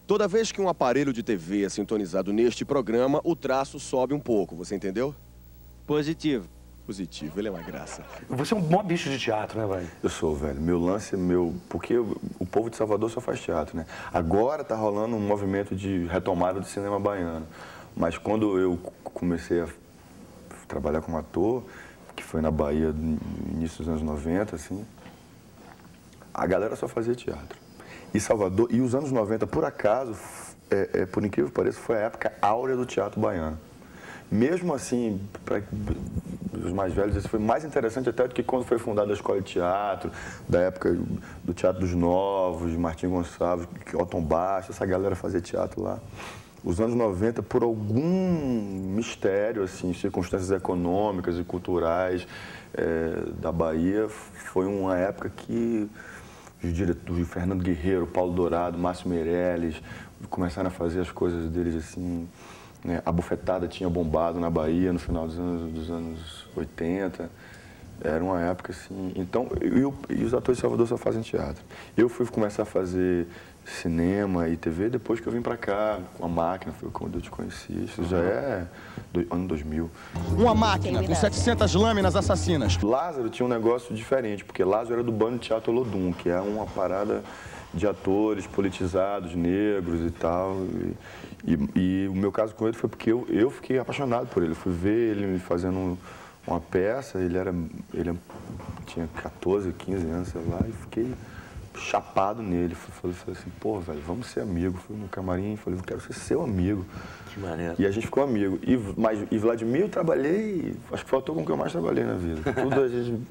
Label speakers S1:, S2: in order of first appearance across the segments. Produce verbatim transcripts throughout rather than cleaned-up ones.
S1: Toda vez que um aparelho de T V é sintonizado neste programa, o traço sobe um pouco, você entendeu?
S2: Positivo.
S1: Positivo, ele é uma graça.
S3: Você é um bom bicho de teatro, né, velho?
S4: Eu sou, velho. Meu lance é meu... Porque o povo de Salvador só faz teatro, né? Agora tá rolando um movimento de retomada do cinema baiano. Mas quando eu comecei a trabalhar como ator, que foi na Bahia no início dos anos noventa, assim, a galera só fazia teatro. E Salvador, e os anos noventa, por acaso, é, é, por incrível que pareça, foi a época áurea do teatro baiano. Mesmo assim, para os mais velhos, isso foi mais interessante até do que quando foi fundada a Escola de Teatro, da época do Teatro dos Novos, de Martim Gonçalves, Otton Bastos, essa galera fazia teatro lá. Os anos noventa, por algum mistério, assim, circunstâncias econômicas e culturais é, da Bahia, foi uma época que os diretores, Fernando Guerreiro, Paulo Dourado, Márcio Meirelles, começaram a fazer as coisas deles assim, né? A bufetada tinha bombado na Bahia no final dos anos, dos anos oitenta. Era uma época assim. Então, eu, e os atores de Salvador só fazem teatro. Eu fui começar a fazer cinema e T V depois que eu vim pra cá, com a máquina, foi quando eu te conheci. Isso já é do, ano dois mil.
S1: Uma máquina com setecentas lâminas assassinas.
S4: Lázaro tinha um negócio diferente, porque Lázaro era do Bando de Teatro Olodum, que é uma parada de atores politizados, negros e tal. E, e, e o meu caso com ele foi porque eu, eu fiquei apaixonado por ele. Eu fui ver ele fazendo uma peça, ele, era, ele tinha quatorze, quinze anos, sei lá, e fiquei chapado nele. Falei, falei assim, pô, velho, vamos ser amigos. Fui no camarim, falei, eu quero ser seu amigo.
S3: Que maneiro.
S4: E a gente ficou amigo. E, mas, e Vladimir eu trabalhei, acho que faltou com o que eu mais trabalhei na vida. Tudo a gente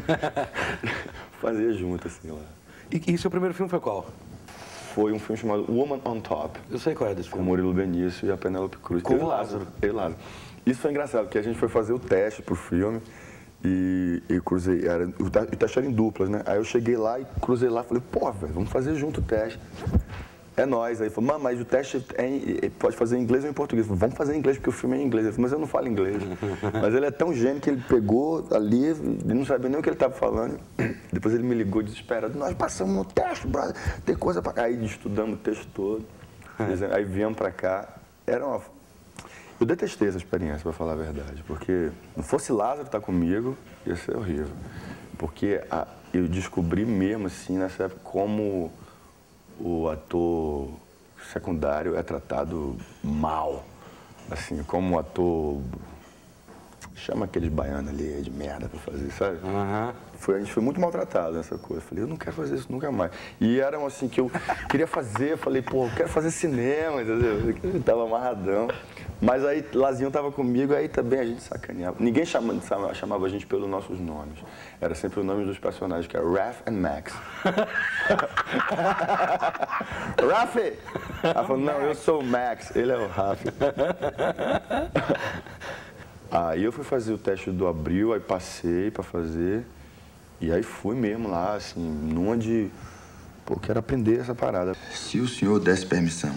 S4: fazia junto, assim, lá.
S3: E, e seu primeiro filme foi qual?
S4: Foi um filme chamado Woman on Top.
S3: Eu sei qual é desse
S4: Com
S3: filme.
S4: o Murilo Benício e a Penélope Cruz.
S3: Com
S4: Eu e
S3: o Lázaro.
S4: Eu e Lázaro. Isso foi engraçado, porque a gente foi fazer o teste pro filme e, e cruzei, era, o teste era em duplas, né? Aí eu cheguei lá e cruzei lá e falei, pô, velho, vamos fazer junto o teste. É nóis. Aí ele falou, mas o teste é em, pode fazer em inglês ou em português. Eu falei, vamos fazer em inglês, porque o filme é em inglês. Eu falei, mas eu não falo inglês. Mas ele é tão gênio que ele pegou ali, ele não sabia nem o que ele estava falando. Depois ele me ligou desesperado, nós passamos no teste, brother, tem coisa pra cá. Aí estudamos o texto todo, aí viemos pra cá. Era uma... Eu detestei essa experiência, pra falar a verdade, porque não fosse Lázaro estar comigo, ia ser horrível. Porque a, eu descobri mesmo, assim, nessa época, como o ator secundário é tratado mal, assim, como o ator, chama aqueles baianos ali de merda pra fazer, sabe?
S3: Uhum.
S4: Foi, a gente foi muito maltratado nessa coisa. Eu falei, eu não quero fazer isso nunca mais. E eram assim que eu queria fazer, eu falei, pô, eu quero fazer cinema, entendeu? Eu tava amarradão. Mas aí Lazinho tava comigo, aí também a gente sacaneava. Ninguém chamava, chamava a gente pelos nossos nomes. Era sempre o nome dos personagens, que era Raph and Max. Rafi! Ela falou, não, eu sou o Max, ele é o Rafi. Aí eu fui fazer o teste do Abril, aí passei pra fazer. E aí fui mesmo lá, assim, numa de... Pô, quero aprender essa parada.
S5: Se o senhor desse permissão,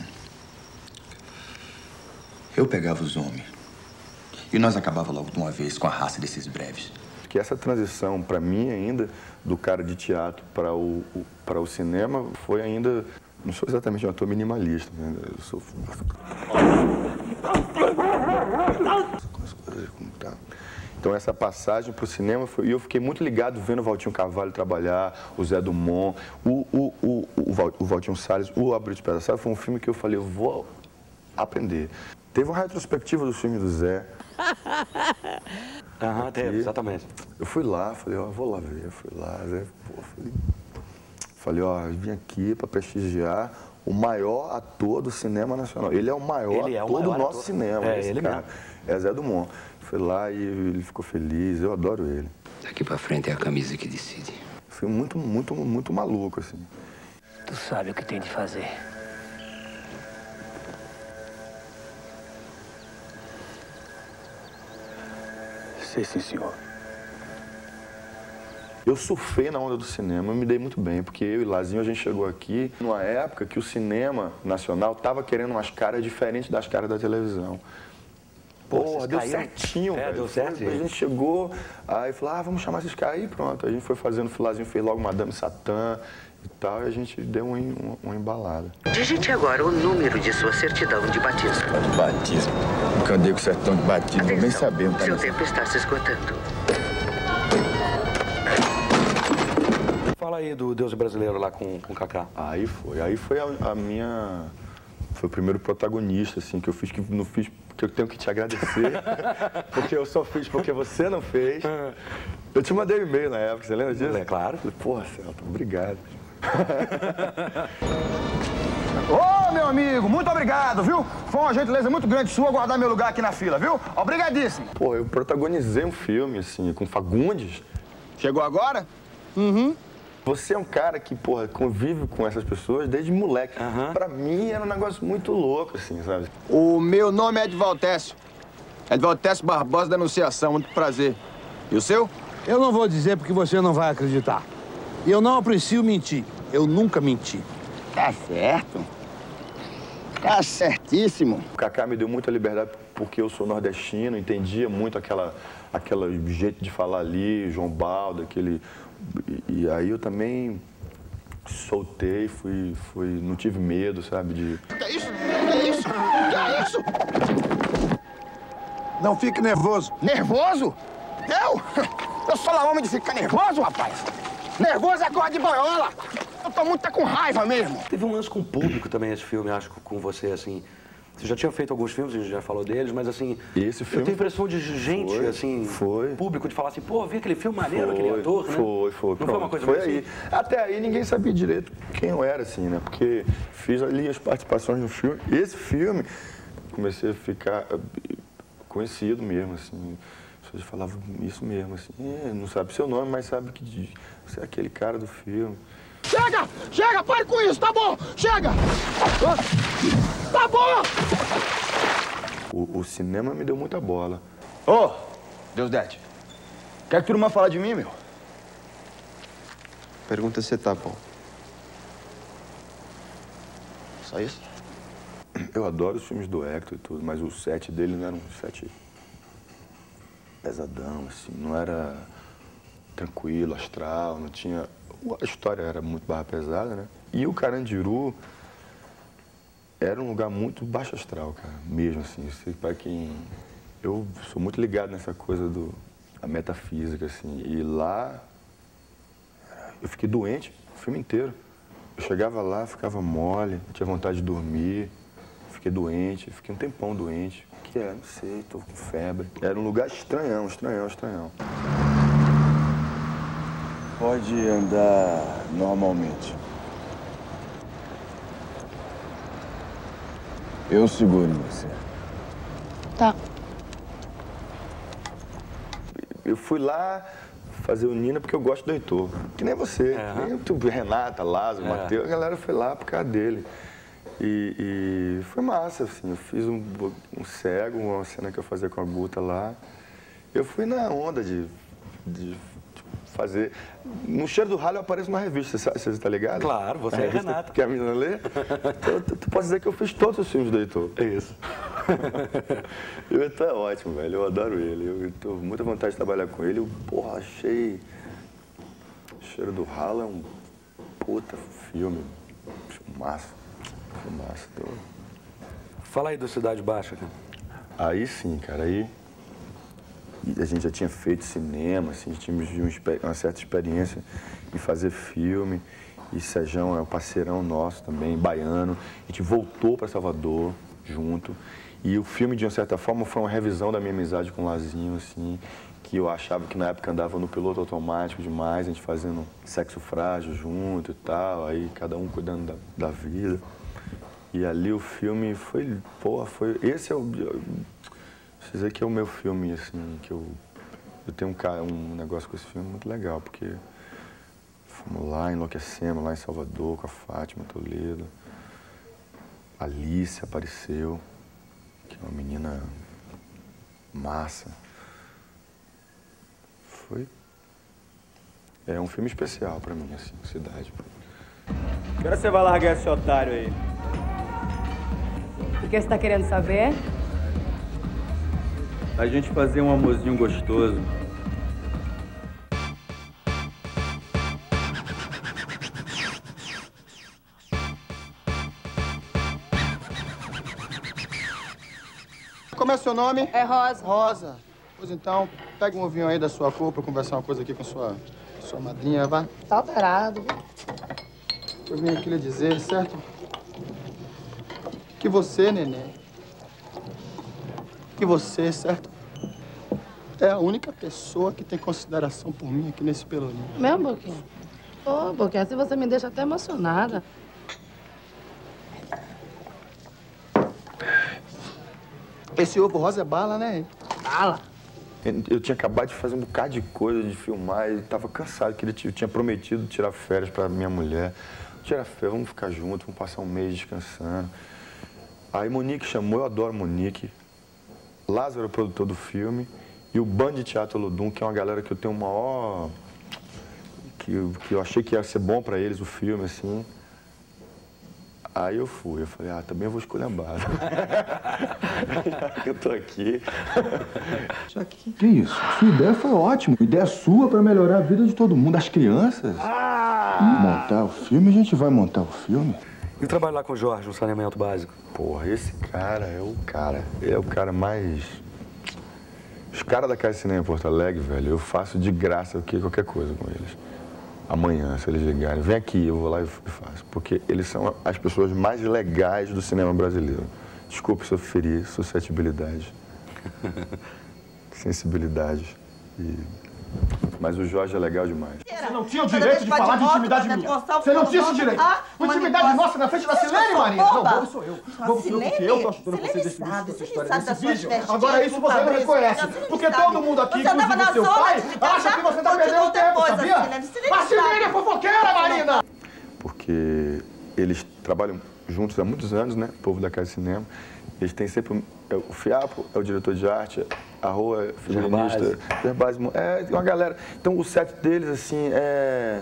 S5: eu pegava os homens e nós acabava logo de uma vez com a raça desses breves.
S4: Que essa transição, pra mim ainda, do cara de teatro para o, o, para o cinema, foi ainda... Não sou exatamente um ator minimalista, né? Eu sou... Então essa passagem para o cinema, foi, e eu fiquei muito ligado vendo o Valtinho Carvalho trabalhar, o Zé Dumont, o, o, o, o, Val, o Valtinho Salles, o Abril de Pedaçado, foi um filme que eu falei, eu vou aprender. Teve uma retrospectiva do filme do Zé.
S3: Aham, teve, exatamente.
S4: Eu fui lá, falei, ó, vou lá ver, eu fui lá, Zé, pô, falei, falei, ó, vim aqui para prestigiar o maior ator do cinema nacional. Ele é o maior
S3: ele é o
S4: ator
S3: maior
S4: do nosso
S3: ator.
S4: cinema,
S3: É,
S4: esse
S3: ele
S4: cara.
S3: mesmo.
S4: É Zé Dumont. Fui lá e ele ficou feliz, eu adoro ele.
S5: Daqui pra frente é a camisa que decide.
S4: Fui muito, muito, muito maluco, assim.
S6: Tu sabe o que tem de fazer.
S5: Sei sim, senhor.
S4: Eu surfei na onda do cinema, eu me dei muito bem, porque eu e Lazinho, a gente chegou aqui numa época que o cinema nacional estava querendo umas caras diferentes das caras da televisão. Porra, deu
S3: caíram.
S4: certinho,
S3: É,
S4: velho.
S3: deu certo.
S4: A gente chegou, aí falou, ah, vamos chamar esses caras aí, pronto. A gente foi fazendo filazinho, fez logo Madame Satã e tal, e a gente deu uma, uma, uma embalada.
S2: Digite agora o número de sua certidão de batismo.
S5: De batismo. Nunca andei com certão de batismo,
S2: Atenção,
S5: bem sabendo. Tá
S2: seu
S5: nessa...
S2: tempo está se esgotando.
S3: Fala aí do Deus Brasileiro lá com, com o Kaká.
S4: Aí foi, aí foi a, a minha... Foi o primeiro protagonista, assim, que eu fiz, que não fiz, que eu tenho que te agradecer, porque eu só fiz porque você não fez. Eu te mandei um e-mail na época, você lembra disso?
S3: É claro.
S4: Falei, porra, Celton, obrigado.
S7: Ô, meu amigo, muito obrigado, viu? Foi uma gentileza muito grande sua guardar meu lugar aqui na fila, viu? Obrigadíssimo.
S4: Pô, eu protagonizei um filme, assim, com Fagundes.
S7: Chegou agora?
S4: Uhum. Você é um cara que, porra, convive com essas pessoas desde moleque.
S3: Uhum.
S4: Pra mim era um negócio muito louco, assim, sabe?
S7: O meu nome é Edvaldo Técio. Edvaldo Técio Barbosa da Anunciação, muito prazer. E o seu?
S8: Eu não vou dizer porque você não vai acreditar. E eu não aprecio mentir. Eu nunca menti.
S7: Tá certo. Tá certíssimo.
S4: O Kaká me deu muita liberdade porque eu sou nordestino, entendia muito aquela, aquela jeito de falar ali, João Baldo, aquele... E, e aí eu também soltei, fui, fui, não tive medo, sabe, de...
S7: Que é isso? Que é isso? Que é isso?
S8: Não fique nervoso.
S7: Nervoso? Eu? Eu sou lá homem de ficar nervoso, rapaz. Nervoso é coisa de banhola. Eu tô muito tá com raiva mesmo.
S3: Teve um lance com o público também, esse filme, acho, com você, assim. Você já tinha feito alguns filmes, a gente já falou deles, mas assim...
S4: Esse filme
S3: eu tenho a impressão de gente,
S4: foi,
S3: assim...
S4: Foi.
S3: Público, de falar assim, pô, vi aquele filme maneiro,
S4: Foi,
S3: aquele ator, né?
S4: Foi, foi.
S3: Não
S4: Pronto,
S3: foi uma coisa
S4: foi
S3: meio
S4: aí.
S3: assim?
S4: Até aí ninguém sabia direito quem eu era, assim, né? Porque fiz ali as participações no filme. Esse filme, comecei a ficar conhecido mesmo, assim. As pessoas falavam isso mesmo, assim. É, não sabe seu nome, mas sabe que você é aquele cara do filme.
S7: Chega! Chega! Pare com isso! Tá bom! Chega! Tá bom!
S4: O, o cinema me deu muita bola.
S7: Ô, oh, Deus Dete. Quer que turma fala de mim, meu?
S1: Pergunta se tá bom. Só isso?
S4: Eu adoro os filmes do Hector e tudo, mas o set dele não era um set pesadão, assim, não era tranquilo, astral, não tinha... A história era muito barra pesada, né? E o Carandiru era um lugar muito baixo astral, cara, mesmo assim. Para quem... Eu sou muito ligado nessa coisa do... a metafísica, assim. E lá... eu fiquei doente o filme inteiro. Eu chegava lá, ficava mole, tinha vontade de dormir. Fiquei doente, fiquei um tempão doente. O que é? Não sei, tô com febre. Era um lugar estranhão, estranhão, estranhão.
S1: Pode andar normalmente. Eu seguro em você.
S9: Tá.
S4: Eu fui lá fazer o Nina porque eu gosto do Heitor. Que nem você.
S3: É.
S4: Nem tu, Renata, Lázaro,
S3: É.
S4: Matheus. A galera foi lá por causa dele. E, e foi massa, assim. Eu fiz um, um cego, uma cena que eu fazia com a Guta lá. Eu fui na onda de... de fazer... No Cheiro do Ralo eu apareço numa revista, você, você tá ligado?
S3: Claro, você
S4: a
S3: é
S4: revista
S3: Renata.
S4: Que a menina lê. Então, tu, tu pode dizer que eu fiz todos os filmes do Heitor. É isso. O Heitor é ótimo, velho. Eu adoro ele. Eu tenho muita vontade de trabalhar com ele. Eu, porra, achei... Cheiro do Ralo é um puta filme. Filmaço. Filmaço. Então...
S3: Fala aí do Cidade Baixa, cara.
S4: Aí sim, cara. Aí... E a gente já tinha feito cinema, assim, tínhamos uma certa experiência em fazer filme. E Sejão é um parceirão nosso também, baiano. A gente voltou para Salvador junto. E o filme, de uma certa forma, foi uma revisão da minha amizade com o Lazinho, assim, que eu achava que na época andava no piloto automático demais, a gente fazendo Sexo Frágil junto e tal, aí cada um cuidando da, da vida. E ali o filme foi, porra, foi... Esse é o... Preciso dizer que é o meu filme, assim, que eu, eu tenho um, um negócio com esse filme muito legal, porque fomos lá, enlouquecemos, lá em Salvador, com a Fátima Toledo. A Alice apareceu, que é uma menina massa. Foi... É um filme especial pra mim, assim, Cidade.
S10: Que hora você vai largar esse otário aí?
S9: O que você tá querendo saber?
S11: A gente fazer um amorzinho gostoso.
S7: Como é seu nome?
S9: É Rosa.
S7: Rosa. Pois então, pega um ovinho aí da sua cor pra conversar uma coisa aqui com sua, sua madrinha, vá.
S9: Tá alterado.
S7: Eu vim aqui lhe dizer, certo? Que você, neném, que você, certo? É a única pessoa que tem consideração por mim aqui nesse Pelourinho.
S9: Mesmo, Boquinha? Ô, Boquinha, assim você me deixa até emocionada.
S7: Esse ovo rosa é bala, né?
S9: Bala.
S4: Eu tinha acabado de fazer um bocado de coisa, de filmar, e tava cansado, que ele eu tinha prometido tirar férias pra minha mulher. Tirar férias, vamos ficar juntos, vamos passar um mês descansando. Aí Monique chamou, eu adoro Monique. Lázaro é o produtor do filme. E o Band de Teatro Olodum, que é uma galera que eu tenho o maior... Que eu, que eu achei que ia ser bom pra eles, o filme, assim. Aí eu fui, eu falei, ah, também eu vou escolher a bala. Eu tô aqui.
S12: Que isso? Sua ideia foi ótima. Ideia sua pra melhorar a vida de todo mundo, das crianças. Ah! Montar o filme, a gente vai montar o filme.
S3: E o trabalho lá com o Jorge, no saneamento básico?
S4: Porra, esse cara é o cara. Ele é o cara mais... Os caras da Casa de Cinema em Porto Alegre, velho, eu faço de graça qualquer coisa com eles. Amanhã, se eles ligarem, vem aqui, eu vou lá e faço. Porque eles são as pessoas mais legais do cinema brasileiro. Desculpe se eu ferir suscetibilidade, sensibilidade. E... Mas o Jorge é legal demais.
S7: Você não tinha o direito de falar de intimidade minha. Você não tinha esse direito. Intimidade nossa na frente da Silene, Marina. Não, bobo sou eu. Bobo sou eu porque eu tô ajudando vocês desse vídeo, dessa história, desse vídeo. Agora isso você não reconhece. Porque todo mundo aqui, inclusive seu pai, acha que você tá perdendo tempo, sabia? A Silene é fofoqueira, Marina!
S4: Porque eles trabalham juntos há muitos anos, né? O povo da Casa de Cinema. Eles têm sempre... O Fiapo é o diretor de arte, a Rua é figurinista, Gerbásio, é uma galera. Então o set deles, assim, é...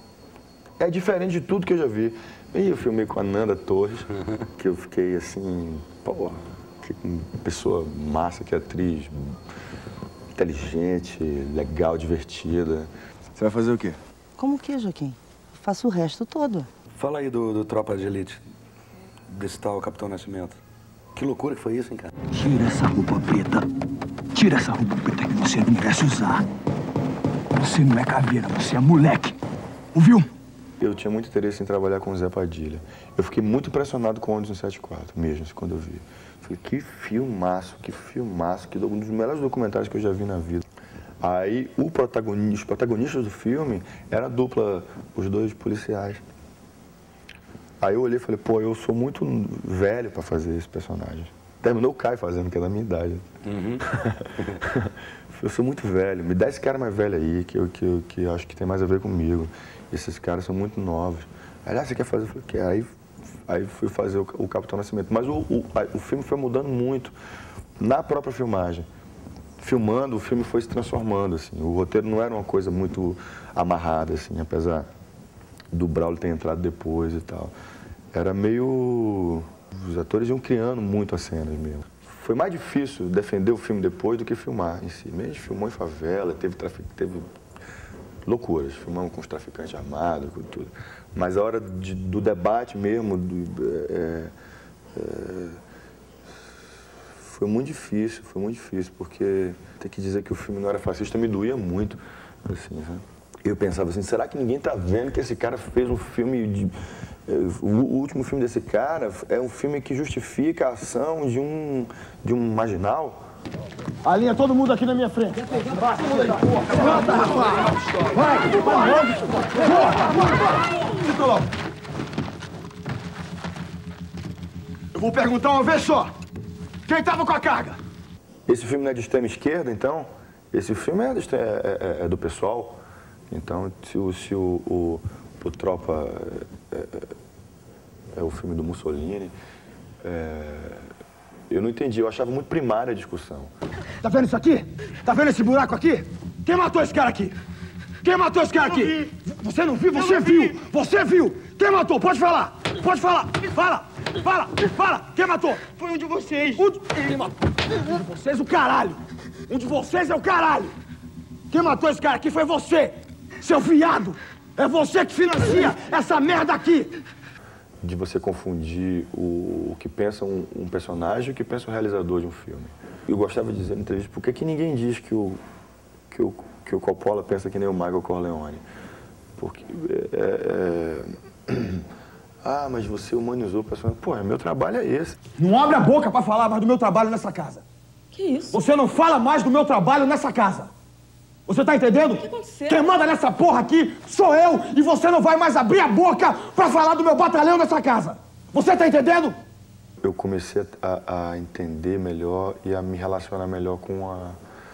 S4: É diferente de tudo que eu já vi. E eu filmei com a Nanda Torres, que eu fiquei assim, pô, que pessoa massa, que atriz, inteligente, legal, divertida.
S1: Você vai fazer o quê?
S13: Como o quê, Joaquim? Eu faço o resto todo.
S3: Fala aí do, do Tropa de Elite, desse tal Capitão Nascimento. Que loucura que foi isso, hein, cara?
S14: Tira essa roupa preta. Tira essa roupa preta que você não merece usar. Você não é caveira, você é moleque. Ouviu?
S4: Eu tinha muito interesse em trabalhar com o Zé Padilha. Eu fiquei muito impressionado com o Ônibus cento e setenta e quatro, mesmo, quando eu vi. Falei, que filmaço, que filmaço, que um dos melhores documentários que eu já vi na vida. Aí, o protagonista, os protagonistas do filme era a dupla, os dois policiais. Aí eu olhei e falei, pô, eu sou muito velho pra fazer esse personagem. Terminou o Caio fazendo, que é da minha idade. Uhum. Eu sou muito velho, me dá esse cara mais velho aí, que eu, que, eu, que eu acho que tem mais a ver comigo. Esses caras são muito novos. Aí, ah, você quer fazer? Eu falei, quer. Aí, aí fui fazer o, o Capitão Nascimento. Mas o, o, o filme foi mudando muito na própria filmagem. Filmando, o filme foi se transformando, assim. O roteiro não era uma coisa muito amarrada, assim, apesar do Braulio ter entrado depois e tal. Era meio... Os atores iam criando muito as cenas mesmo. Foi mais difícil defender o filme depois do que filmar em si. A gente filmou em favela, teve, trafic... teve loucuras. Filmamos com os traficantes armados, com tudo. Mas a hora de, do debate mesmo, do, é, é, foi muito difícil, foi muito difícil, porque ter que dizer que o filme não era fascista me doía muito, assim, né? Eu pensava assim, será que ninguém está vendo que esse cara fez um filme de... O último filme desse cara é um filme que justifica a ação de um, de um marginal?
S7: Alinha todo mundo aqui na minha frente. Vai, todo mundo aí. Vai, vai, vai. Eu vou perguntar uma vez só. Quem estava com a carga?
S4: Esse filme não é de extrema esquerda, então? Esse filme é, de, é, é, é do pessoal. Então, se o, se o, o, o Tropa é, é, é o filme do Mussolini, é, eu não entendi, eu achava muito primária a discussão.
S7: Tá vendo isso aqui? Tá vendo esse buraco aqui? Quem matou esse cara aqui? Quem matou esse cara aqui? Você não viu? Você viu! Você viu! Quem matou? Pode falar! Pode falar! Fala! Fala! Fala! Quem matou?
S10: Foi um de vocês.
S7: Um de... Ele matou. Um de vocês, o caralho!
S14: Um de vocês é o caralho! Quem matou esse cara aqui foi você, seu viado! É você que financia essa merda aqui!
S4: De você confundir o, o que pensa um, um personagem e o que pensa o realizador de um filme. Eu gostava de dizer na entrevista, por que que ninguém diz que o, que o, que o Coppola pensa que nem o Michael Corleone? Porque... É, é... Ah, mas você humanizou o personagem. Pô, meu trabalho é esse.
S14: Não abre a boca pra falar mais do meu trabalho nessa casa.
S9: Que isso?
S14: Você não fala mais do meu trabalho nessa casa. Você tá entendendo?
S9: O que aconteceu?
S14: Quem manda nessa porra aqui sou eu e você não vai mais abrir a boca pra falar do meu batalhão nessa casa. Você tá entendendo?
S4: Eu comecei a, a entender melhor e a me relacionar melhor com a,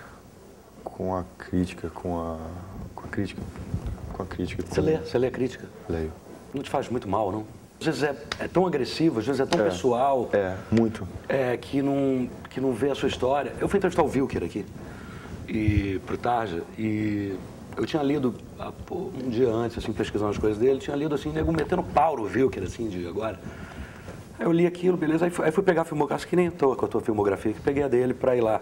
S4: com a crítica, com a, com a crítica, com a crítica.
S3: Você lê? Você lê a crítica?
S4: Leio.
S3: Não te faz muito mal, não? Às vezes é, é tão agressivo, às vezes é tão
S4: É.
S3: pessoal.
S4: É, muito.
S3: É, que não, que não vê a sua história. Eu fui entrevistar o Wilker aqui, e, pro Tarja, e eu tinha lido, ah, pô, um dia antes, assim, pesquisando as coisas dele, tinha lido, assim, nego metendo pau no Wilker, assim, de agora. Aí eu li aquilo, beleza, aí fui, aí fui pegar a filmografia, que nem tô com a tua filmografia, que peguei a dele pra ir lá.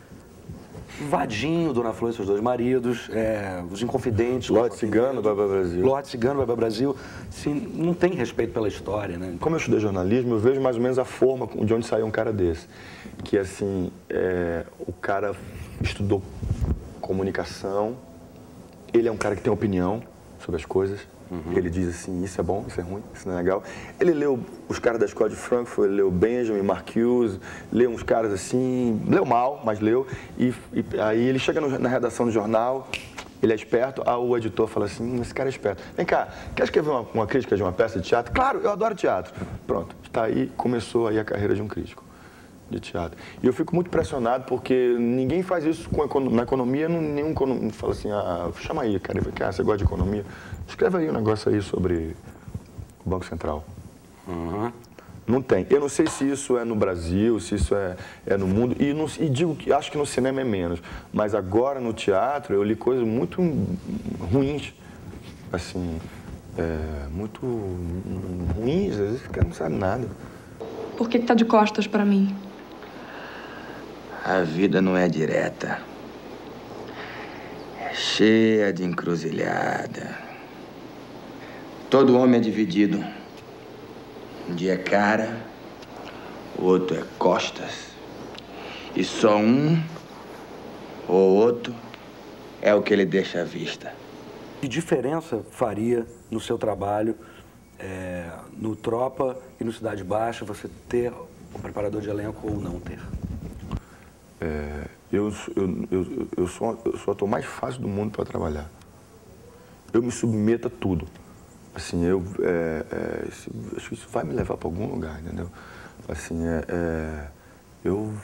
S3: Vadinho, Dona Flor e seus dois maridos, é, Os Inconfidentes...
S4: Lote Cigano, Vai Vai Brasil.
S3: Lote Cigano, Vai Vai Brasil. Assim, não tem respeito pela história, né?
S4: Como eu estudei jornalismo, eu vejo mais ou menos a forma de onde saiu um cara desse. Que, assim, é, o cara estudou comunicação, ele é um cara que tem opinião sobre as coisas. Uhum. Ele diz assim, isso é bom, isso é ruim, isso não é legal. Ele leu os caras da escola de Frankfurt, ele leu Benjamin, Marcuse, leu uns caras assim, leu mal, mas leu. E, e aí ele chega no, na redação do jornal, ele é esperto, aí o editor fala assim, hum, esse cara é esperto. Vem cá, quer escrever uma, uma crítica de uma peça de teatro? Claro, eu adoro teatro. Pronto, está aí, começou aí a carreira de um crítico de teatro. E eu fico muito pressionado porque ninguém faz isso com, na economia, nenhum economista fala assim, ah, chama aí, cara, ah, você gosta de economia? Escreve aí um negócio aí sobre o Banco Central.
S3: Uhum.
S4: Não tem. Eu não sei se isso é no Brasil, se isso é, é no mundo, e, não, e digo que acho que no cinema é menos, mas agora no teatro eu li coisas muito ruins, assim, é, muito ruins, às vezes o cara não sabe nada.
S15: Por que que tá de costas pra mim?
S5: A vida não é direta. É cheia de encruzilhada. Todo homem é dividido. Um dia é cara, o outro é costas. E só um ou outro é o que ele deixa à vista.
S3: Que diferença faria no seu trabalho, é, no Tropa e no Cidade Baixa, você ter um preparador de elenco ou não ter?
S4: É, eu, eu, eu, eu, sou, eu sou o ator mais fácil do mundo para trabalhar. Eu me submeto a tudo. Assim, eu, é, é, isso, acho que isso vai me levar para algum lugar, entendeu? Assim, é, é, eu...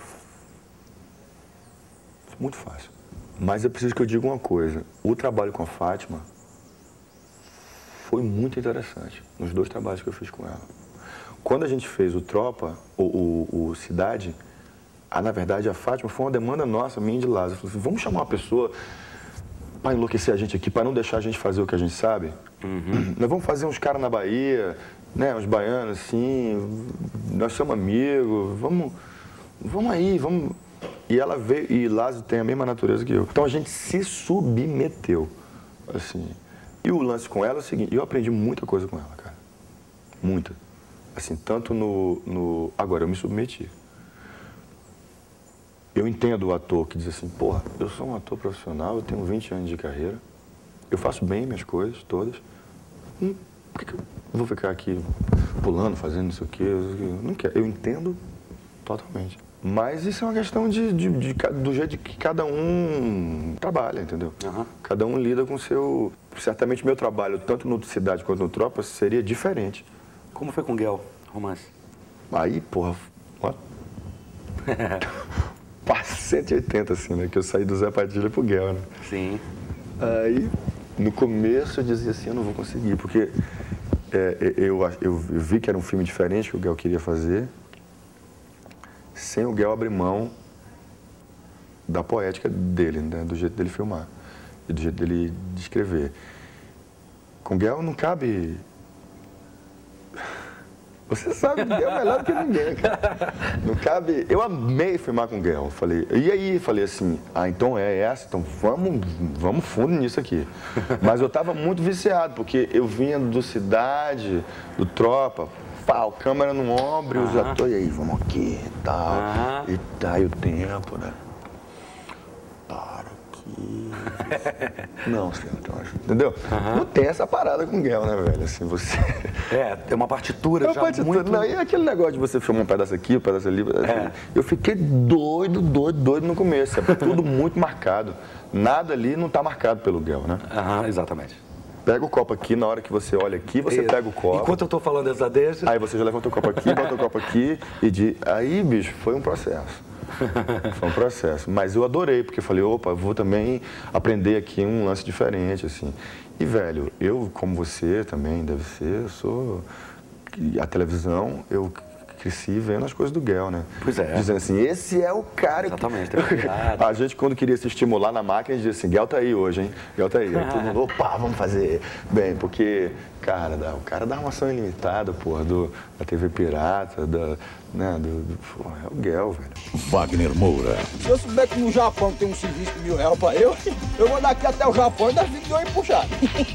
S4: Muito fácil. Mas é preciso que eu diga uma coisa. O trabalho com a Fátima foi muito interessante, nos dois trabalhos que eu fiz com ela. Quando a gente fez o Tropa, o, o, o Cidade, a, na verdade, a Fátima foi uma demanda nossa, minha e de Lázaro. Falei assim, vamos chamar uma pessoa para enlouquecer a gente aqui, para não deixar a gente fazer o que a gente sabe. Uhum. Nós vamos fazer uns caras na Bahia, né, uns baianos assim, nós somos amigos, vamos, vamos aí, vamos... E ela veio, e Lázaro tem a mesma natureza que eu. Então a gente se submeteu, assim. E o lance com ela é o seguinte, eu aprendi muita coisa com ela, cara. Muita. Assim, tanto no... no... Agora, eu me submeti. Eu entendo o ator que diz assim, porra, eu sou um ator profissional, eu tenho vinte anos de carreira, eu faço bem minhas coisas, todas. Hum, por que, que eu vou ficar aqui pulando, fazendo isso aqui? Eu não quero. Eu entendo totalmente. Mas isso é uma questão de, de, de, de, do jeito que cada um trabalha, entendeu? Uhum. Cada um lida com o seu... Certamente meu trabalho, tanto no Cidade quanto no Tropa, seria diferente.
S3: Como foi com o Guel, Romance?
S4: Aí, porra, uma... cento e oitenta, assim, né? Que eu saí do Zé Padilha pro Guel, né?
S3: Sim.
S4: Aí, no começo eu dizia assim, eu não vou conseguir, porque é, eu, eu, eu vi que era um filme diferente que o Guel queria fazer, sem o Guel abrir mão da poética dele, né? Do jeito dele filmar e do jeito dele descrever. Com o Guel não cabe Você sabe o Guel melhor do que ninguém, cara. Não cabe... Eu amei filmar com o Guel. Falei, e aí? Falei assim, ah, então é essa? Então vamos, vamos fundo nisso aqui. Mas eu tava muito viciado, porque eu vinha do Cidade, do Tropa, pau, câmera no ombro, uh-huh. já tô e aí, vamos aqui e tal. Uh-huh. E tá, e o tempo, né? Para aqui. Não, senhor, então, entendeu? Uh-huh. Não tem essa parada com o Guel, né, velho? Assim, você...
S3: É, tem uma partitura
S4: é uma
S3: já
S4: partitura.
S3: muito...
S4: Não, e aquele negócio de você filmar um pedaço aqui, um pedaço ali. É. Eu fiquei doido, doido, doido no começo. É tudo muito marcado. Nada ali não tá marcado pelo Guel, né?
S3: Aham, uh-huh, exatamente.
S4: Pega o copo aqui, na hora que você olha aqui, você Isso. pega o copo.
S3: Enquanto eu tô falando essa deixa...
S4: Aí você já levanta o copo aqui, bota o copo aqui e de... Aí, bicho, foi um processo. Foi um processo. Mas eu adorei, porque eu falei, opa, vou também aprender aqui um lance diferente, assim. E, velho, eu, como você também deve ser, eu sou... A televisão, eu cresci vendo as coisas do Guel, né?
S3: Pois é.
S4: Dizendo assim, esse é o cara...
S3: Exatamente.
S4: Que... A gente, quando queria se estimular na máquina, dizia assim, Guel tá aí hoje, hein? Guel tá aí. Aí todo mundo, opa, vamos fazer. Bem, porque, cara, dá, o cara dá uma ação ilimitada, porra, do, da T V Pirata, da, né, do, do, porra, é o Guel, velho.
S8: Wagner Moura.
S16: Se eu souber que no Japão tem um serviço de mil reais pra eu, eu vou daqui até o Japão e ainda fico de olho puxado.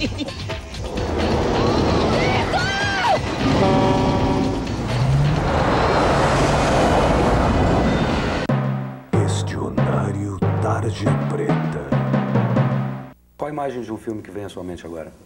S14: Questionário Tarja Preta.
S3: Qual a imagem de um filme que vem à sua mente agora?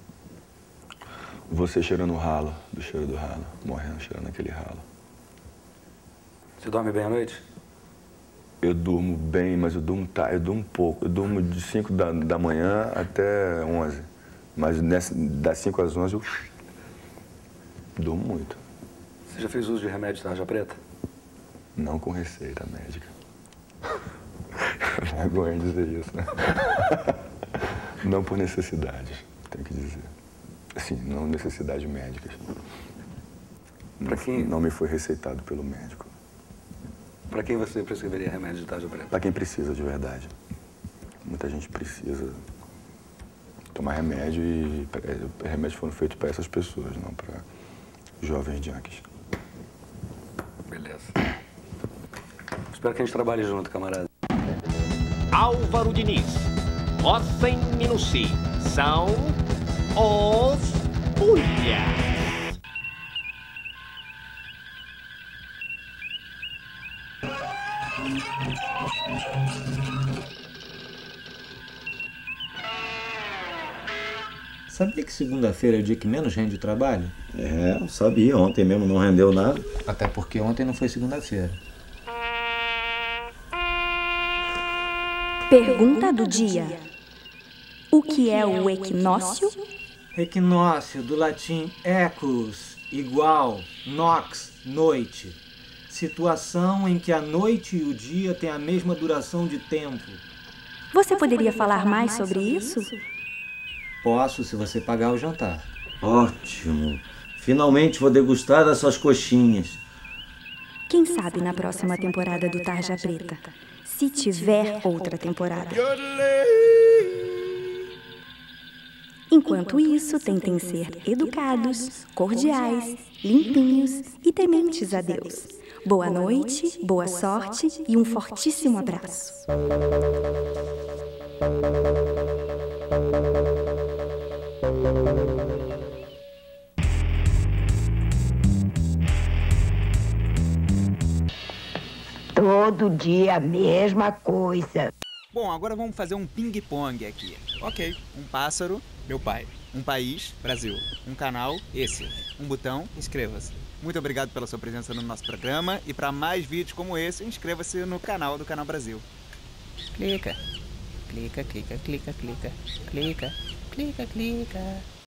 S4: Você cheirando o ralo, do cheiro do ralo, morrendo cheirando aquele ralo.
S3: Você dorme bem à noite?
S4: Eu durmo bem, mas eu durmo, tá, eu durmo pouco. Eu durmo de cinco da, da manhã até onze. Mas nessa, das cinco às onze eu durmo muito.
S3: Você já fez uso de remédio de tarja preta?
S4: Não com receita médica. Vergonha de dizer isso, né? Não por necessidades, tenho que dizer. Assim, não necessidades médicas. Não, quem... não me foi receitado pelo médico.
S3: Para quem você prescreveria remédio de tarja preta?
S4: Para quem precisa, de verdade. Muita gente precisa tomar remédio e remédios foram feitos para essas pessoas, não para jovens junkies.
S3: Beleza. Espero que a gente trabalhe junto, camarada.
S17: Álvaro Diniz, Rosen Minucci, são os Pulhas.
S18: Sabia que segunda-feira é o dia que menos rende trabalho?
S19: É, eu sabia. Ontem mesmo não rendeu nada.
S18: Até porque ontem não foi segunda-feira.
S20: Pergunta do dia. O que é o equinócio?
S18: Equinócio, do latim equus, igual, nox, noite. Situação em que a noite e o dia têm a mesma duração de tempo.
S20: Você poderia falar mais sobre isso?
S18: Posso, se você pagar o jantar.
S19: Ótimo. Finalmente vou degustar das suas coxinhas.
S20: Quem sabe na próxima temporada do Tarja Preta, se tiver outra temporada. Enquanto isso, tentem ser educados, cordiais, limpinhos e tementes a Deus. Boa noite, boa sorte e um fortíssimo abraço.
S21: Todo dia a mesma coisa.
S22: Bom, agora vamos fazer um ping-pong aqui. Ok, um pássaro, meu pai. Um país, Brasil. Um canal, esse. Um botão, inscreva-se. Muito obrigado pela sua presença no nosso programa e para mais vídeos como esse, inscreva-se no canal do Canal Brasil. Clica. Clica, clica, clica, clica. Clica, clica, clica.